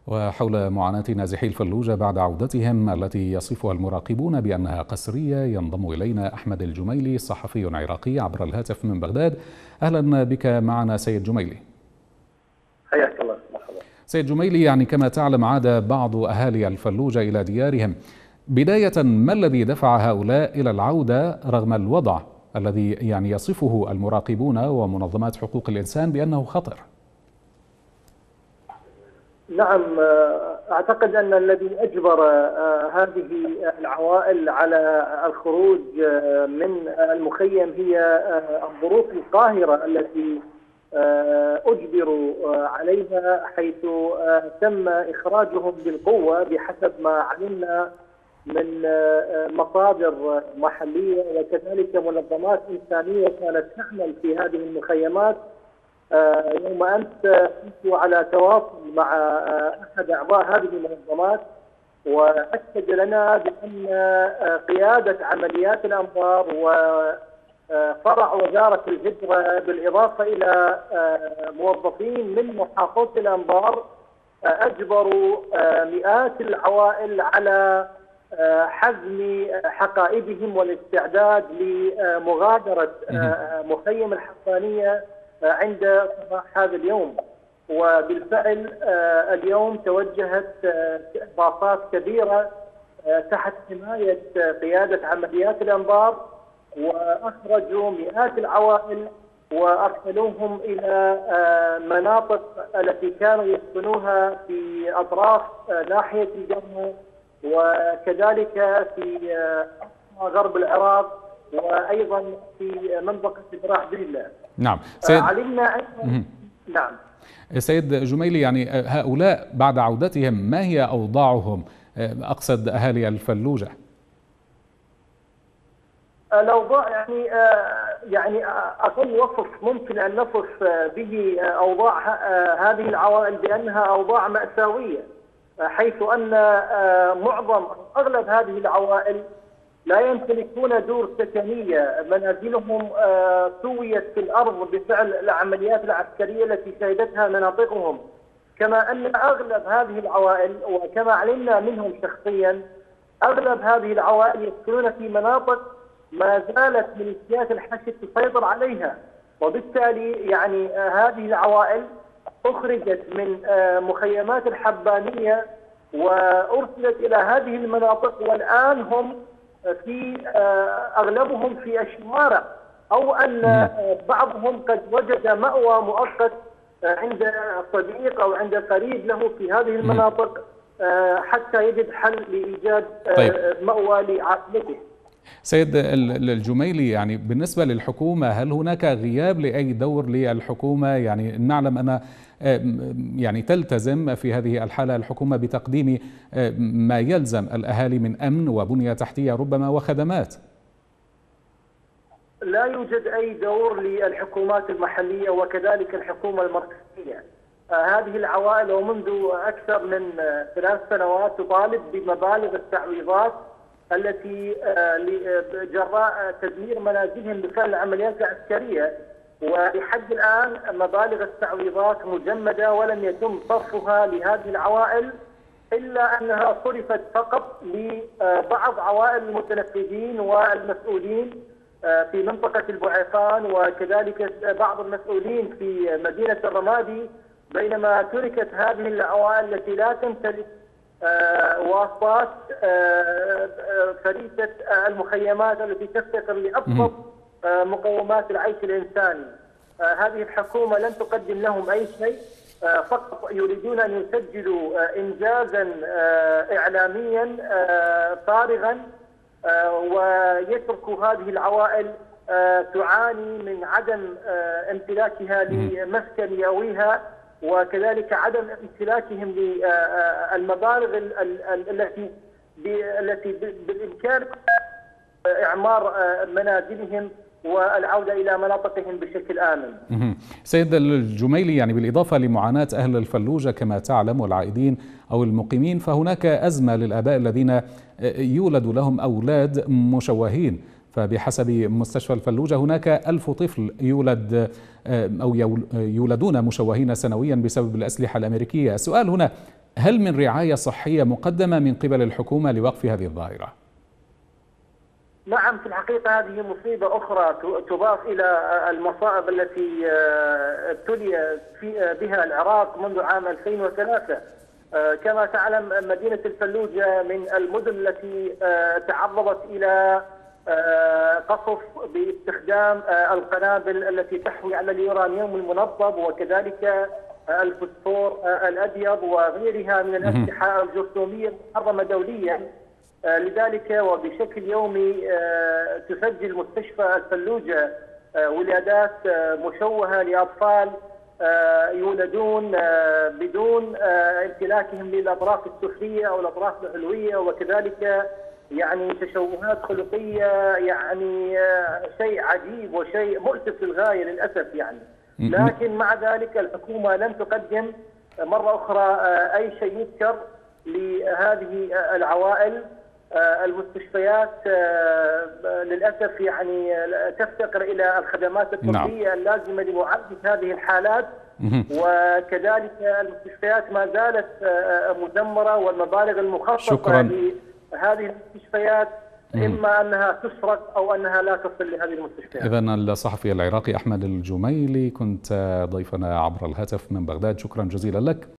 وحول معاناة نازحي الفلوجة بعد عودتهم التي يصفها المراقبون بأنها قسرية، ينضم إلينا أحمد الجميلي صحفي عراقي عبر الهاتف من بغداد. أهلا بك معنا سيد جميلي. حياك الله. مرحبا سيد جميلي، يعني كما تعلم عاد بعض أهالي الفلوجة إلى ديارهم. بداية، ما الذي دفع هؤلاء إلى العودة رغم الوضع الذي يعني يصفه المراقبون ومنظمات حقوق الإنسان بأنه خطر؟ نعم، أعتقد أن الذي أجبر هذه العوائل على الخروج من المخيم هي الظروف القاهرة التي أجبروا عليها، حيث تم إخراجهم بالقوة بحسب ما علمنا من مصادر محلية وكذلك منظمات إنسانية كانت تعمل في هذه المخيمات. يوم أمس كنت على تواصل مع أحد أعضاء هذه المنظمات، وأكد لنا بأن قيادة عمليات الأنبار وفرع وزارة الهجرة بالإضافة إلى موظفين من محافظة الأنبار أجبروا مئات العوائل على حزم حقائبهم والاستعداد لمغادرة مخيم الحقانية عند صباح هذا اليوم. وبالفعل اليوم توجهت باصات كبيرة تحت حماية قيادة عمليات الأنبار، وأخرجوا مئات العوائل وأرسلوهم إلى مناطق التي كانوا يسكنوها في أطراف ناحية الجنة، وكذلك في غرب العراق، وأيضا في منطقة براح بيلا. نعم علمنا نعم سيد جميلي، يعني هؤلاء بعد عودتهم ما هي أوضاعهم؟ أقصد أهالي الفلوجة. الأوضاع يعني أقل وصف ممكن أن نصف به أوضاع هذه العوائل بأنها أوضاع مأساوية، حيث أن أغلب هذه العوائل لا يمتلكون دور سكنية، منازلهم سويت في الأرض بفعل العمليات العسكرية التي شهدتها مناطقهم. كما أن أغلب هذه العوائل، وكما علمنا منهم شخصيا، أغلب هذه العوائل يسكنون في مناطق ما زالت ميليشيات الحشد تسيطر عليها، وبالتالي يعني هذه العوائل أخرجت من مخيمات الحبانية وأرسلت إلى هذه المناطق، والآن هم في أغلبهم في الشوارع، أو أن بعضهم قد وجد مأوى مؤقت عند صديق أو عند قريب له في هذه المناطق حتى يجد حل لإيجاد مأوى لعائلته. سيد الجميلي، يعني بالنسبة للحكومة، هل هناك غياب لأي دور للحكومة؟ يعني نعلم أن يعني تلتزم في هذه الحالة الحكومة بتقديم ما يلزم الأهالي من أمن وبنية تحتية ربما وخدمات. لا يوجد أي دور للحكومات المحلية وكذلك الحكومة المركزية. هذه العوائل ومنذ أكثر من 3 سنوات تطالب بمبالغ التعويضات التي جراء تدمير منازلهم بفعل العمليات العسكرية، ولحد الآن مبالغ التعويضات مجمدة ولم يتم صرفها لهذه العوائل، إلا أنها صرفت فقط لبعض عوائل المتنفذين والمسؤولين في منطقة البعيفان، وكذلك بعض المسؤولين في مدينة الرمادي، بينما تركت هذه العوائل التي لا تمتلك واسطات فريسة المخيمات التي تفتقر لأبسط مقومات العيش الإنساني. هذه الحكومة لن تقدم لهم أي شيء، فقط يريدون أن يسجلوا إنجازا إعلاميا فارغا، ويتركوا هذه العوائل تعاني من عدم امتلاكها لمسكن يأويها، وكذلك عدم امتلاكهم للمبالغ التي بالإمكان إعمار منازلهم والعودة إلى مناطقهم بشكل آمن. سيد الجميلي، يعني بالإضافة لمعاناة أهل الفلوجة كما تعلم والعائدين أو المقيمين، فهناك أزمة للآباء الذين يولد لهم أولاد مشوهين. فبحسب مستشفى الفلوجة هناك 1000 طفل يولدون مشوهين سنويا بسبب الأسلحة الأمريكية. السؤال هنا، هل من رعاية صحية مقدمة من قبل الحكومة لوقف هذه الظاهرة؟ نعم، في الحقيقة هذه مصيبة أخرى تضاف إلى المصائب التي ابتلي بها العراق منذ عام 2003. كما تعلم مدينة الفلوجة من المدن التي تعرضت إلى قصف باستخدام القنابل التي تحوي على اليورانيوم المنضب وكذلك الفوسفور الأبيض وغيرها من الأسلحة الجرثومية المحرمة دوليا. لذلك وبشكل يومي تسجل مستشفى الفلوجة ولادات مشوهة لأطفال يولدون بدون امتلاكهم للأطراف السفلية أو الأطراف العلوية، وكذلك يعني تشوهات خلقية، يعني شيء عجيب وشيء مؤسف للغاية للأسف يعني. لكن مع ذلك الحكومة لم تقدم مرة أخرى أي شيء يذكر لهذه العوائل. المستشفيات للأسف يعني تفتقر إلى الخدمات الطبية اللازمة لمعالجة هذه الحالات، وكذلك المستشفيات ما زالت مدمرة، والمبالغ المخصصة لهذه المستشفيات إما أنها تسرق أو أنها لا تصل لهذه المستشفيات. إذن الصحفي العراقي أحمد الجميلي كنت ضيفنا عبر الهاتف من بغداد، شكرا جزيلا لك.